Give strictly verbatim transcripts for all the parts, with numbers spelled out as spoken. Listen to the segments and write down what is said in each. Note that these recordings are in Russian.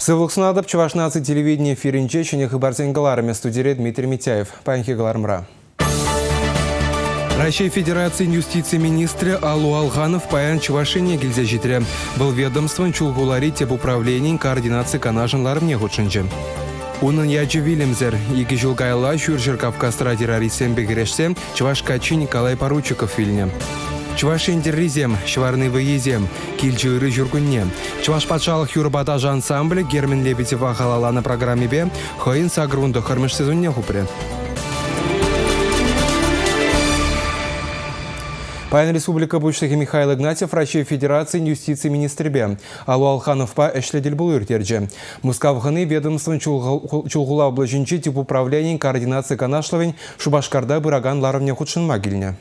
Сывлыксунадып Чуваш наци телевидение эфиринче ченех барзенгаларами студире Дмитрий Митяев. Панхи Галармра. Россия Федерации юстиции министра Алу Алханов паян Чувашине гильзяжитре. Был ведомством чулгулари теп управления координации канажанларым не худшинче. Унын яджи Вильямзер, екі жылгайла Шуржер Кавказтра террористен бегерешсе, Чуваш Качи Николай Поручиков вильне. Чуваш интерризем, шварный выезем, кильчыры жургунне. Чуваш патшалық юрбатаж ансамбль Герман Лебедева халала на программе Б, Хоин Сагрунда хармыш сезонне хупре. Паян Республика Бучтахи Михаил Игнатьев, Россия Федерации юстиции министр Б. Алу Алханов па эшледель был юртерджи. Мускавханы ведомством чулгула облачинчи тип управления координации канашловень Шубашкарда Быраган Ларовня Худшин Магильня.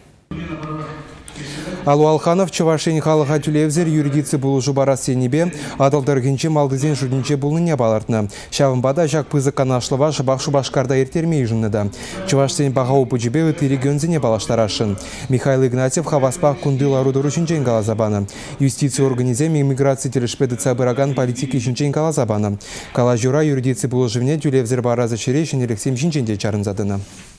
Алу Алханов Чувашин халыха тюлевзер юридицы был жубарас сенебе, адалдыргенче малдызен журдинче был не балартна. Шавымбада жак пызы канашлова шыбах Шубашкарда ертермей жынныда. Чувашсен бағау пучебе өті регионзене балаштарашын. Михаил Игнатьев хаваспах кундыла руду ручинчен галазабана. Юстиция организеми иммиграции телешпедыца Быраган политики шинчен галазабана. Кала жура юридицы был живне тюлевзер бараза черешен Алексей Шинченде чарынзадына.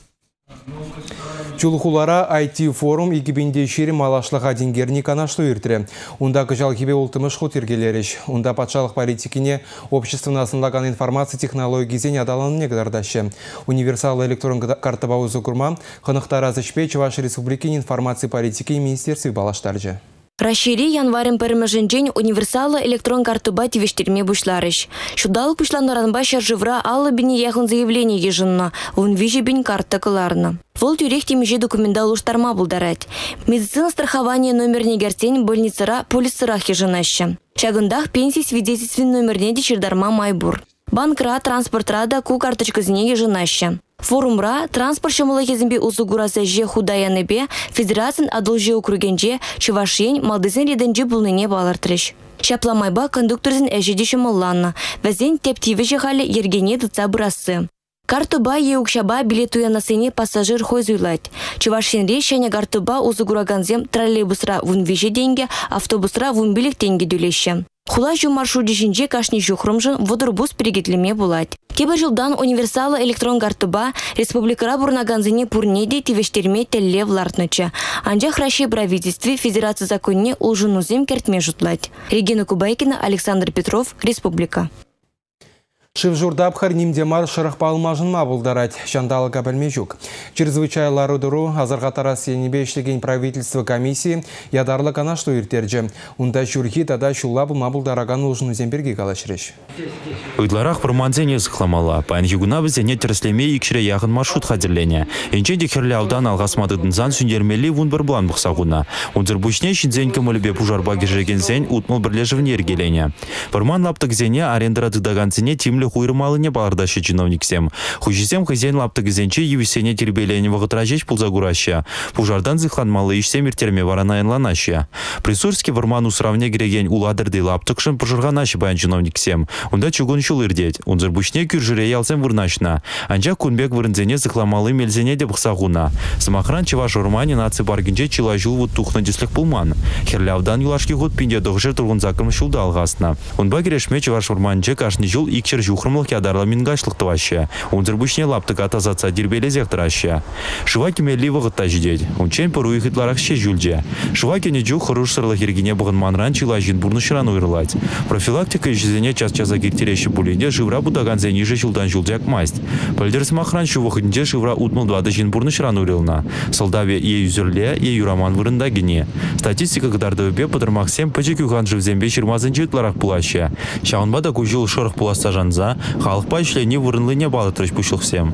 Чулхулара ай ти-форум икибинде шери малашлыға денгерни канашлы үртірі. Унда кыжал кебе ултымыш хут ергелеріш. Унда патшалық политикине обществына асынлаған информация технологии зен адаланын негдардашы. Универсал электрон картаба узы курма, хынықтар азышпе Чуваш Республикин информации политики министерстве балаштаржы. Рашири январем перемеженжень универсала электрон картуба тивештерме бушларыш. Шудалық бушланларанба шаржывра аллы біне яғын заявление ежынна, он вижи бен карта кыларна. Вол тюрех темеже документал уштарма булдарать. Медицина страхования номер негерсень больницара полисырах ежынаща. Шагындах пенсии свидетельствен номерне дечердарма майбур. Банкра транспортрада ку карточка зне ежынаща. Форумра транспорт шамылы кезімбе ұзығурасы же худаяныбе федерацин адылжы округенже Чувашень малдызын реденже бұлныне балартырыш. Шапламайба кондукторзин әжеде шамылланна, вәзен тептиві жығалі ергене дұтса бұрасы. Картуба еукшаба билет уянасыне пассажир хой зуйлать. Чувашенре шәне картуба ұзығураганзем троллейбусра вун вежі денге, автобусра вун билік денге дүлеші. Хула жу маршрут жинже кашни жухрымжын водорбус перегетлеме булать. Кебе жылдан универсалы электрон картуба республикара бурнаганзыне пурнеде тивештерме телле влартныча. Анжах Россия правительстве Федерации законне улжынузем кертме жутлать. Регина Кубайкина, Александр Петров, Республика. Шивжурдап харнимдемар шырықпалмажын мабылдарать, шандалы кабельмежук. Чрезвычайлары дұру азарғатара сенебе ішлеген правительство комиссии ядарлы канашлы үртерджі. Унда жүрхи тада шулабы мабылдараган ұлжын үземберге калашырыш. Уйдларах проманзене зықламала. Пайн югуна бізене тереслеме икшіре яғын маршрут хадерлене. Енчен декерлі аудан алғасмадыдын зан сүндермелі вун бір бұлан бұқсағуна. Унзыр бұшне шинзен кемілібе пужарба кержеген зен утмыл бірлежівне ергелене. Пырман лаптық зене арендара дыдаган зене тимлі хуйрымалы не балардашы чиновниксем. Хужисем хызен лаптық зенче евісене тербелене вағытрajеш пулзагураща. Пужардан зықланмалы ішсем ертерме варанайынланаща. Присурский варман усравне гереген уладырды лаптықшын пужырғанашы баян чиновниксем. Унда чугун шул ирдет. Унзыр бушне күржіре ялсен вырнашна. Анжа кунбек вырынзене зықламалы мелзене де бұқсағуна. Смахран Чуваш урмане наци баргинже чила жул вуд тухна дислік пулман. Херлявдан юлашки год пинде доғжыр тұрғын закрым шулда алғасна. Унба керешме Чуваш урманже кашны жул икшер жухрымлық ядарла мингашлық тываща. Унзыр бушне лаптық атазатса дирбеле зектыраща. Шываки мелли вғытта жидет. Унчен пыру ихитларах ше жүлже. Шываки не жух хорош сырлық ергене бұғын манран чила жин бурнышыран уйрылать. Профилактика ежезене час-часа гертереші бұлінде живра будаган зениже жылдан жылдяк масть. Пөлдерс махран шу вғытінде живра утмыл двады жин бурнышыран уйрылна. Солдаве е юзерле, е юраман вырында гене. Статистика гдардывебе подырмақсем пөчек юған живзембе шырмазын житларах пулаща. Шаунбада кужил шырық пуласа жанза, халық пайшлені вырынлыне балытрыш пушылықсем.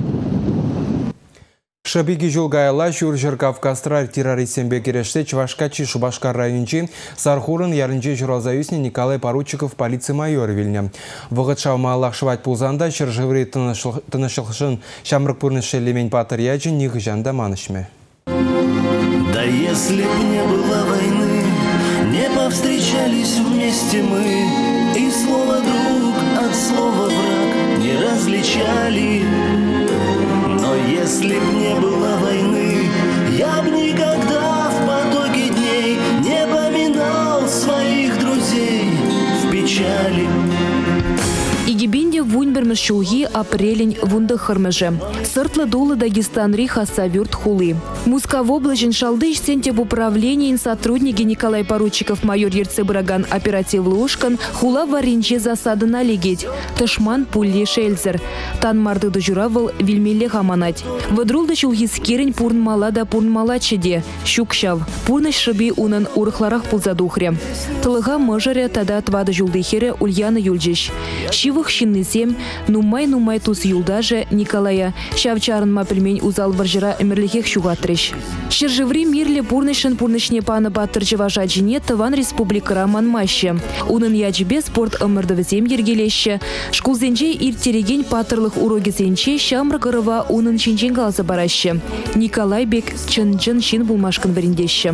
Шабиги жылгайла Шуржер Кавказтра террористембе кереште Чувашкачи Шубашкар райончи Сархурын ярынче журалзаюсне Николай Поручиков полиция майор вильня. Вғыт шаумаллах шывать пулзанда шыржыври тынышылшын шамрық пұрныш элемень патыр яджин них жанда манышме. Да если б не было войны, не повстречались вместе мы, и слово друг от слова враг не различали. Но если б не было войны, я б никогда в потоке дней не поминал своих друзей в печали. Игибинде вуньбермеш чулги апрелень вунда хырмыжы. Сыртлы долы Дагестанри хасавюрт хулы. Мусковоблажен шалдыш сентяб управления сотрудники Николай Поручиков майор Ерцебраган оперативлы ушкан хула варинче засады налегеть. Тышман пулли шельзер. Танмарды дожуравыл вильмелле хаманать. Выдрулды чулги скерень пурнмала да пурнмала чеде. Щукшав. Пурныш шыби унын урыхларах пулзадухре. Тылыга мыжыре тада твады жулдыхере Ульяна Юльджиш. Шивых шиннысем, нумай-нумай туз юлдаже Николая. Шавчарынма пельмень узал варжыра эмерлихех шугатрыш. Шержеври мирле пурнышын пурнышне паны баттыржыва жаджине тыван республикара манмаще. Унын ячбе спорт ымырдывызем ергелеще. Шкулзенче иртереген патырлых урогезенче шамры кырыва унын шинчен галзы бараще. Николай бек чын-чын шин булмашкын варендеще.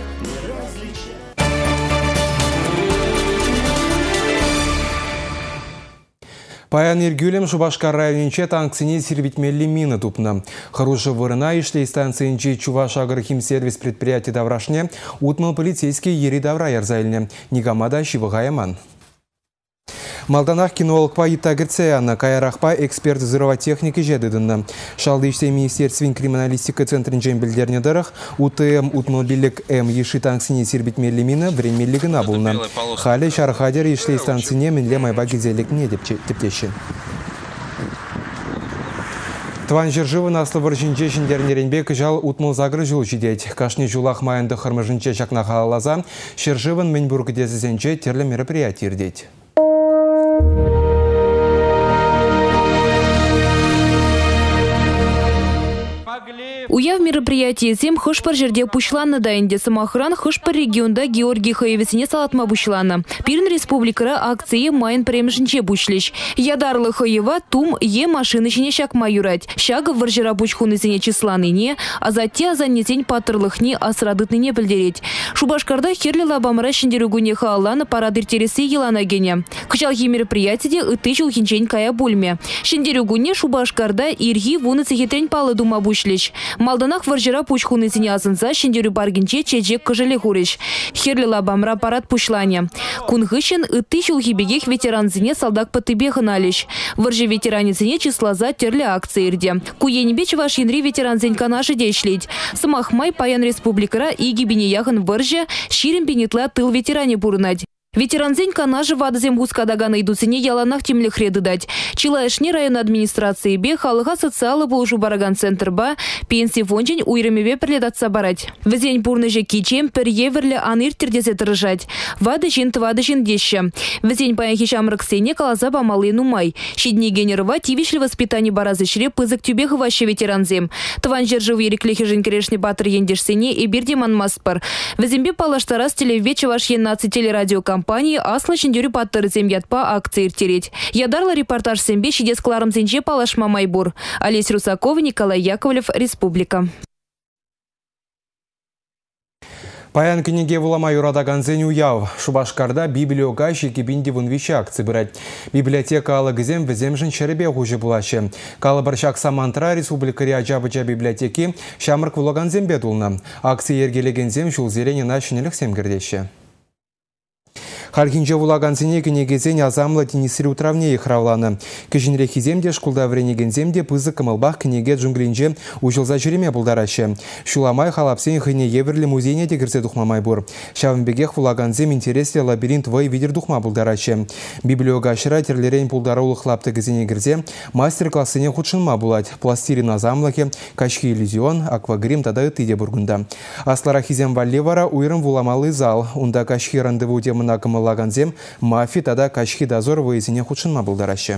Паян Иргюлем Шубашкар районинче танксине сервитмелли мина тупна. Хороша вырына ишлей станциинче Чуваш агрохим сервис предприятия даврашне утмал полицейский ери давра ярзайльне. Нигамада шивыгаяман. Малданах кинологпа итагерцеяна, каярахпа эксперт взрывотехники жедыдынна. Шалдыште министерствен криминалистика центрин джембельдерне дарах, УТМ утмобилек М еши танксине сербитмелли мина времеллиги набулна. Хали шархадер ешлей станцине минле майба гизелек не тептеши. Тван жержывы наслы варжинче шиндернеренбек жал утмыл загры жул жидеть. Кашни жулах майынды хырмыжынче чакна халалаза, шержывын Менбург дезізенче терлі мероприятий ирдеть. Уяв мероприятие зем хышпар жерде пушланы дайынде самохран хышпар регионда Георгий Хаевесіне салатма бушланы. Пирн республикара акции майын премжінче бушлиш. Ядарлы Хаева тум е машины чіне шакма юрать. Шага варжыра бучхунысене числаныне, а затем азаннесень патырлыхне асрадытныне білдереть. Шубашкарда херли лабамыра шендерюгуне хааланы парадыр тересі елана гене. Кычалхи мероприятиде ыты жылхинчен кая бульме. Шендерюгуне Шубашкарда ирги вуны цехетрень палы дума бушлиш. Малданах варжыра пучхуны зіне азынса шендерю баргинче чеджек кыжылы хурыш. Херли лабамра парад пушлане. Кунгышын ыты жылхибегех ветеран зіне салдак патыбе хыналиш. Варжы ветеране зіне числаза терли акции ирде. Куенебеч ваш янри ветеран зень канаши дешлить. Самахмай паян республикара и гибине яхын варжы ширим бенетла тыл ветеране бурнать. Ветеранзень канажи вадызем гускадагана идуцине яланах темлях редыдать. Чилаешне район администрации бе халыга социалы болжу бараган центр ба пенсии фонжень уйрымеве прилетатса барать. Везень бурныже кичем пер еверле аныр тердезе тырыжать. Вады жин твады жин деща. Везень паяхи шамрак сене калаза бамалы нумай. Щидни генерова тивишли воспитание баразы шре пызык тюбеха ваще ветеранзем. Тван жержив ереклехи жин керешни батыр ендеш сене и бирдеман маспар. Везембе палаштарас телевече ваш еннадцать телерадиокомпания компании асла шендерю паттыры земьятпа акции иртереть. Ядарла репортаж сембе шидес кларом зенче палашма майбур. Олесь Русакова, Николай Яковлев, Республика. Паян книге вулама юрадаган зен уяв. Шубашкарда библиога шекебинде вынвище акции брать. Библиотека алыгызем віземжін шеребе хуже булаще. Калабаршак самантра республикари аджабыча библиотеки шамырк вулаган зембе тулна. Акции ергелеген зем шул зелене начинелік семгердеші. Харгинже вулаган зене кенегезен азамла тенисри утравне ихравланы. Кежінрехи земде шкулда вренеген земде пызы кымылбах кенеге джунглинже ужылза жүреме булдараще. Шуламай халапсен хыне еверлі музейне дегірсе духмамай бур. Шавынбегех вулаган зем интересле лабиринт вай видер духма булдараще. Библиога шыра терлерен пулдарулы хлапты гізене гірзе мастер-классыне худшынма булать. Пластирин азамлаке, качки иллюзион, аквагрим тада ытыде бургунда. Асларахизем валлевара уйрым вуламалы зал. Унда качки рандеву темына кымыл лаганзем мафи тада качки дозор выезіне худшынма булдараще.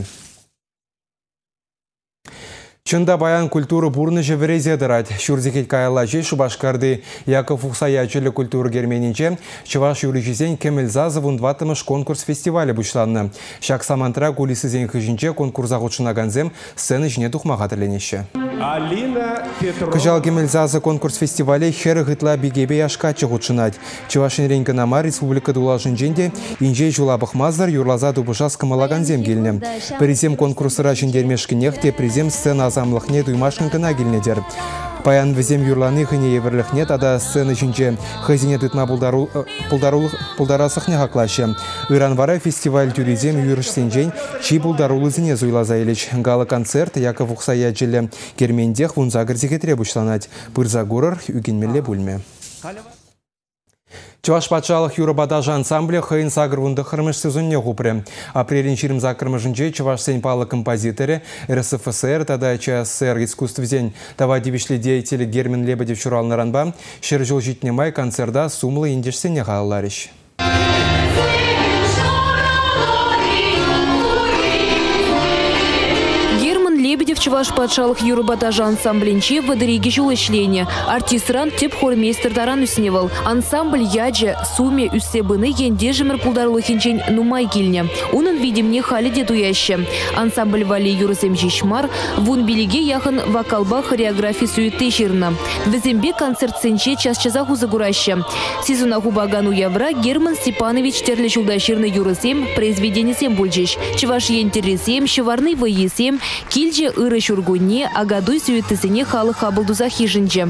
Чында баян культуры бурны жеврезе дырать. Шурзекет каялажи Шубашкарды Яков Усаячылы культуры герменинче Чуваш юрижизен Кемелзазы вундватымыш конкурс фестивалі бұшланны. Шак самантра кулисы зен хыжинче конкурса худшынаганзем сцены жіне тухмаға тіленеші. Кыжал Кемелзазы конкурс фестивалі хері ғытла бігебе яшкачы худшынать. Чувашын ренкінама республика дулашын женде инже жулабық маздар юрлаза дубыжас кымалаганзем келіне. Призем конкурсыра жіндермешкінех те призем сцена азамлықне дуймашкын кына келінедер. Паян візем юрланы хыне еверліхне тада сцены жінже хызине тытма пулдарасықне хаклашы. Иранвара фестиваль туризм юрышсенжен чи пулдарулызыне зуйлаза еліч. Гала концерт Яков Ухсая джилі кермендех вунзагыр зекетре бұшланать. Пырзагурыр үгенмелі бөлме. Чуваш патшалық Юробадажа ансамбле хыйын сагырвунды хырмыш сезонне ғупры. Апрелин чирим закырмышынче Чуваш сенпалы композиторы эр эс эф эс эр тада ЧССР искусствозен тава девишлі деятелі Герман Лебедев чурал наранба шыр жыл житне май концерда сумлы индешсене ғаларыш. Лебедев Чуваш патшалық Юробадажа ансамблинче вадыриги жулышлене. Артистран теп хормейстер таран үсневал. Ансамбль яджа суме үссебыны енде жымыр пулдарлы хинчен нумай килне. Унын видимне халиде туяще. Ансамбль вали юрысем жишмар, вун билиге яхын вокалба хореографии суеты жирна. Везембе концерт сенче час-часа хузагураще. Сезона хубагану явра Герман Степанович терлі жулдаширны юрысем произведение сем бульджиш. Чуваш ентересем, шеварный воесем, кильже ыры шургуне, а гадуй суетысыне халы хабылдуза хижинже.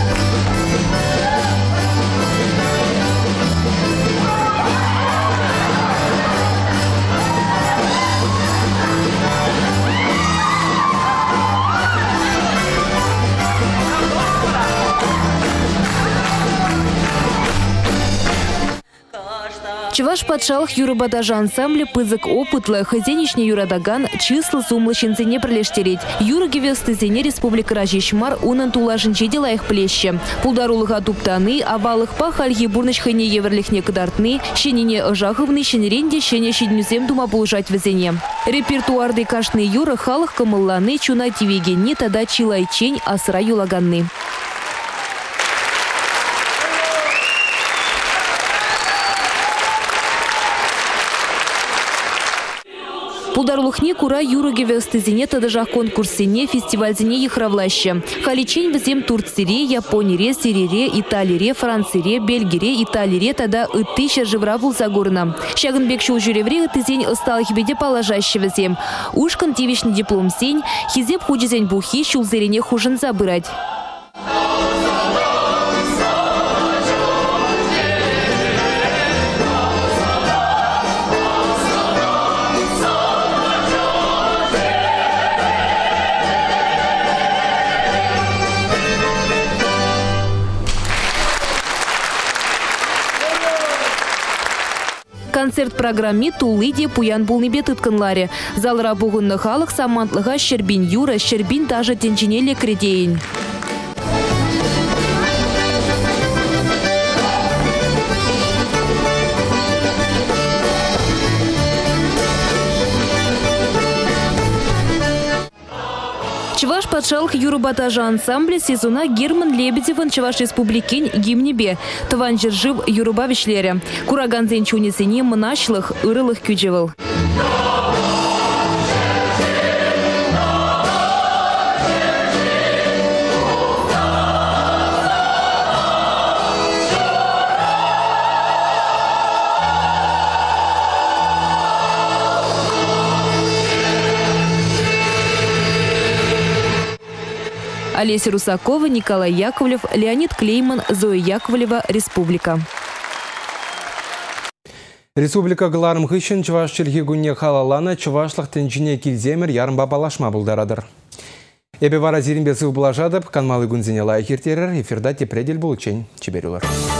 Чуваш патшалық Юробадажа ансамбле пызык опытлы хозяйничне юрадаган числы сумлы шинцене прилештереть. Юрыге вестызене республика Рajishmar унын тулашынче делаях плеще. Пулдарулыға туптаны, авалых па хальги бурныш хайне еверлихне кадартны, шенине ожахывны, шенеренде шене шеднюзем дума булжать везене. Репертуарды кашны юры халық камылланы чуна тивегенне тада чилайчень асыра юлаганны. Пулдарлухне кура юрыге вестызене тадыжах конкурсене фестивальзене ехравлаще. Халичень візем Турцире, Японире, Сирире, Италире, Францире, Бельгире, Италире тада ытты шержевра булзагурна. Шагынбек шул жүревре ытызень ысталых беде положаще візем. Ушкан тивишный диплом сень, хизеп худжизень бухи шулзерене хужын забырать. Концерт-программе Тулыде пуян булныбе тытканларе. Залра бугынны халық самантлыға Щербин юра, Щербин даже тенчинеле кредейн. Чуваш патшалық Юробадажа ансамбле сезона Герман Лебедевын Чуваш республикин гимнебе. Тыван жыржив Юробавишлере. Кураганзен чунесене мынашлых ырылых кюджевал. Олеся Русакова, Николай Яковлев, Леонид Клейман, Зоя Яковлева, Республика. Республика Галарым Хыщен Чуваш Черхигуне халалана Чувашлық тенчине килземер ярымба балашма булдарадыр. Эбе вара зиринбесі ұбылажадып, канмалы гүнзене лайық ертерер, эфирда тепредель бұл чен чеберулар.